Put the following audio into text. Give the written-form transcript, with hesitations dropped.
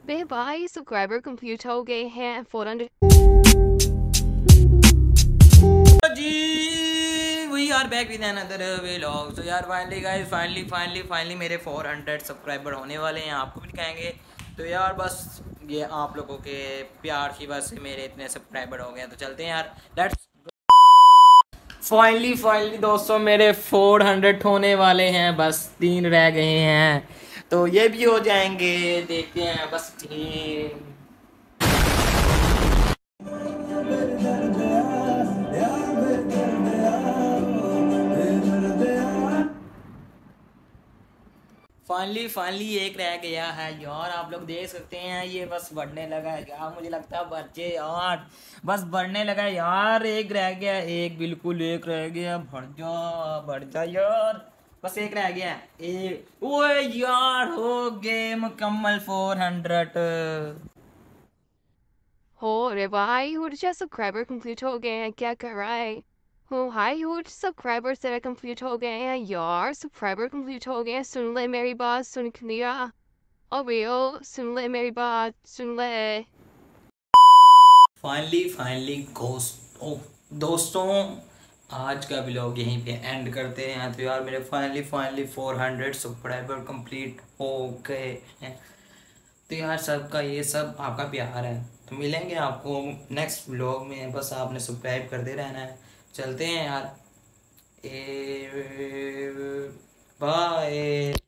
मेरे भाई subscriber complete हो गए हैं 400 जी। We are back with another vlog. तो यार फाइनली गाइस फाइनली मेरे 400 सब्सक्राइबर होने वाले हैं, आपको भी दिखाएंगे। तो यार बस ये आप लोगों के प्यार की वजह से मेरे इतने सब्सक्राइबर हो गए हैं। तो चलते हैं यार, लेट्स फाइनली दोस्तों मेरे 400 होने वाले हैं, बस 3 रह गए हैं तो ये भी हो जाएंगे। देखते हैं बस 3। फाइनली एक रह गया है यार, आप लोग देख सकते हैं ये बस बढ़ने लगा है यार, मुझे लगता है बच्चे यार बस बढ़ने लगा है यार। एक रह गया, एक बिल्कुल एक रह गया, बढ़ जा यार, बस एक रह गया। एक ओए यार हो गए मुकम्मल 400। हो रे भाई मुझे सब्सक्राइबर कंप्लीट हो गए हैं, क्या कर रहा है? हो हाय मुझे सब्सक्राइबर तेरे कंप्लीट हो गए हैं यार, सब्सक्राइबर कंप्लीट हो गए हैं। सुन ले मेरी बात, सुन लिया। अबे ओ सुन ले मेरी बात, सुन ले। फाइनली दोस्तों आज का व्लॉग यहीं पे एंड करते हैं। तो यार मेरे फाइनली 400 सब्सक्राइबर कंप्लीट हो गए हैं। तो यार सबका ये सब आपका प्यार है। तो मिलेंगे आपको नेक्स्ट व्लॉग में, बस आपने सब्सक्राइब करते रहना है। चलते हैं यार, बाय।